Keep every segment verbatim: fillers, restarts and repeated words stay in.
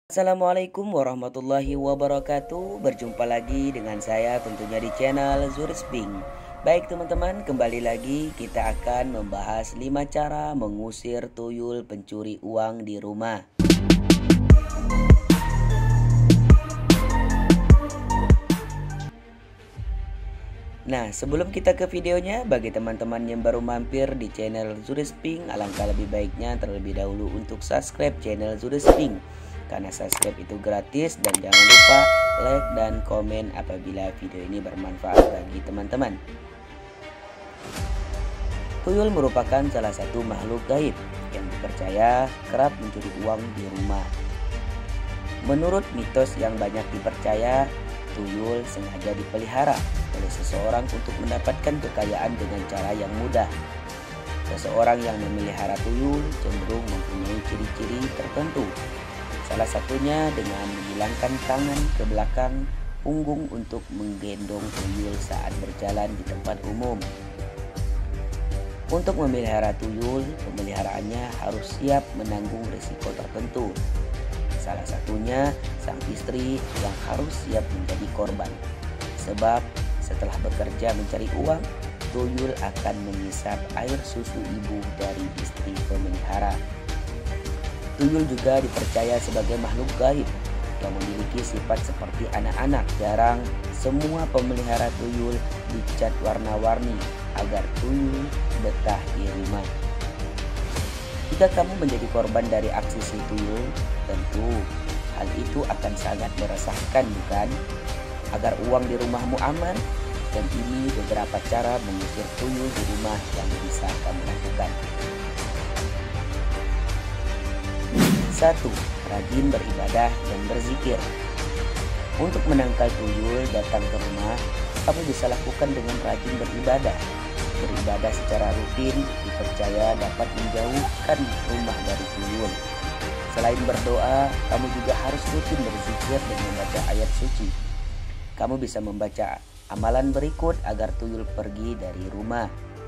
Assalamualaikum warahmatullahi wabarakatuh. Berjumpa lagi dengan saya tentunya di channel Zurisping. Baik teman-teman, kembali lagi kita akan membahas lima cara mengusir tuyul pencuri uang di rumah. Nah, sebelum kita ke videonya, bagi teman-teman yang baru mampir di channel Zurisping, alangkah lebih baiknya terlebih dahulu untuk subscribe channel Zurisping. Karena subscribe itu gratis, dan jangan lupa like dan komen apabila video ini bermanfaat bagi teman-teman. Tuyul merupakan salah satu makhluk gaib yang dipercaya kerap mencuri uang di rumah. Menurut mitos yang banyak dipercaya, tuyul sengaja dipelihara oleh seseorang untuk mendapatkan kekayaan dengan cara yang mudah. Seseorang yang memelihara tuyul cenderung mempunyai ciri-ciri tertentu. Salah satunya dengan menghilangkan tangan ke belakang punggung untuk menggendong tuyul saat berjalan di tempat umum. Untuk memelihara tuyul, pemeliharaannya harus siap menanggung risiko tertentu. Salah satunya sang istri yang harus siap menjadi korban. Sebab setelah bekerja mencari uang, tuyul akan mengisap air susu ibu dari istri pemelihara. Tuyul juga dipercaya sebagai makhluk gaib yang memiliki sifat seperti anak-anak. Jarang semua pemelihara tuyul dicat warna-warni agar tuyul betah di rumah. Jika kamu menjadi korban dari aksi si tuyul, tentu hal itu akan sangat meresahkan, bukan? Agar uang di rumahmu aman, dan ini beberapa cara mengusir tuyul di rumah yang bisa kamu lakukan. Satu. Rajin beribadah dan berzikir. Untuk menangkal tuyul datang ke rumah, kamu bisa lakukan dengan rajin beribadah. Beribadah secara rutin dipercaya dapat menjauhkan rumah dari tuyul. Selain berdoa, kamu juga harus rutin berzikir dan membaca ayat suci. Kamu bisa membaca amalan berikut agar tuyul pergi dari rumah.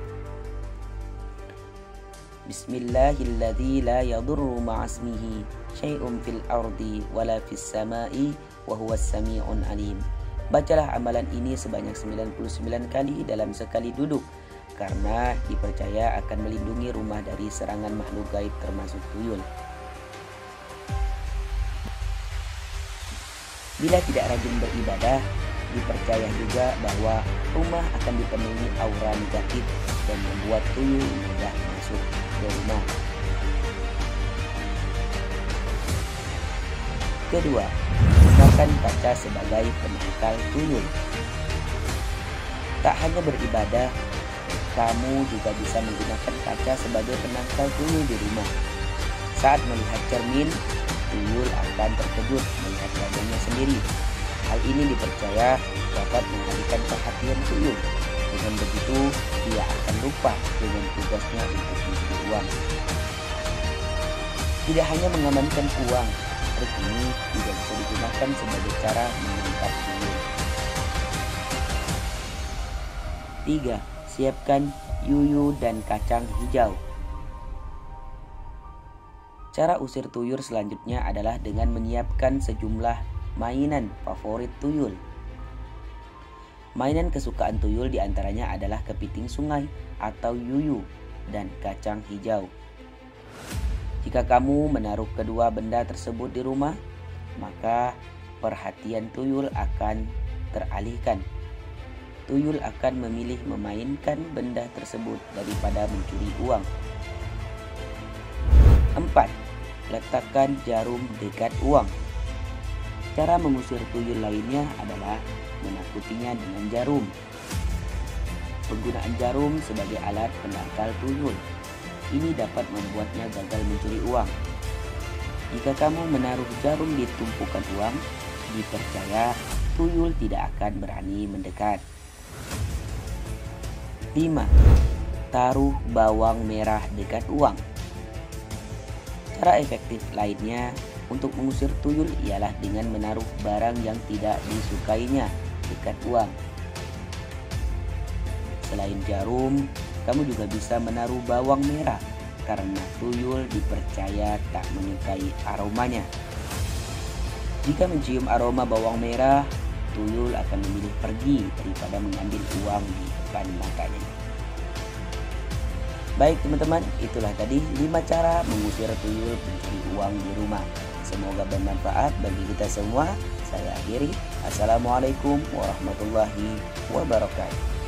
Bismillahilladzi la yadurru ma'asmihi syai'un fil ardi wala fis sama'i wa huwas sami'un alim. Bacalah amalan ini sebanyak sembilan puluh sembilan kali dalam sekali duduk, karena dipercaya akan melindungi rumah dari serangan makhluk gaib termasuk tuyul. Bila tidak rajin beribadah, dipercaya juga bahwa rumah akan dipenuhi aura negatif dan membuat tuyul mudah masuk ke rumah. Kedua, gunakan kaca sebagai penangkal tuyul. Tak hanya beribadah, kamu juga bisa menggunakan kaca sebagai penangkal tuyul di rumah. Saat melihat cermin, tuyul akan terkejut melihat wajahnya sendiri. Hal ini dipercaya dapat mengalihkan perhatian tuyul. Dengan begitu, dia akan lupa dengan tugasnya untuk mencuri uang. Tidak hanya mengamankan uang, trik ini juga bisa digunakan sebagai cara menangkap tuyul. Tiga. Siapkan yuyu dan kacang hijau. Cara usir tuyul selanjutnya adalah dengan menyiapkan sejumlah mainan favorit tuyul. Mainan kesukaan tuyul diantaranya adalah kepiting sungai atau yuyu dan kacang hijau. Jika kamu menaruh kedua benda tersebut di rumah, maka perhatian tuyul akan teralihkan. Tuyul akan memilih memainkan benda tersebut daripada mencuri uang. Empat. Letakkan jarum dekat uang. Cara mengusir tuyul lainnya adalah menakutinya dengan jarum. Penggunaan jarum sebagai alat penangkal tuyul ini dapat membuatnya gagal mencuri uang. Jika kamu menaruh jarum di tumpukan uang, dipercaya tuyul tidak akan berani mendekat. Lima. Taruh bawang merah dekat uang. Cara efektif lainnya untuk mengusir tuyul ialah dengan menaruh barang yang tidak disukainya dekat uang. Selain jarum, kamu juga bisa menaruh bawang merah karena tuyul dipercaya tak menyukai aromanya. Jika mencium aroma bawang merah, tuyul akan memilih pergi daripada mengambil uang di depan matanya. Baik teman-teman, itulah tadi lima cara mengusir tuyul pencuri uang di rumah. Semoga bermanfaat bagi kita semua. Saya akhiri. Assalamualaikum warahmatullahi wabarakatuh.